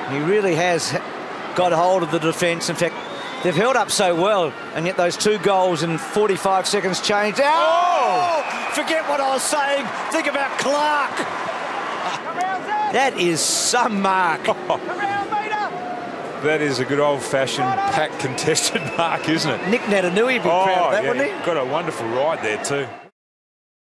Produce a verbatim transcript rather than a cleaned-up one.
He really has got hold of the defence. In fact, they've held up so well, and yet those two goals in forty-five seconds changed. Oh! oh! Forget what I was saying. Think about Clarke. That is some mark. That is a good old-fashioned pack contested mark, isn't it? Nick Natanui would be oh, proud of that, yeah, wouldn't he? Got a wonderful ride there too.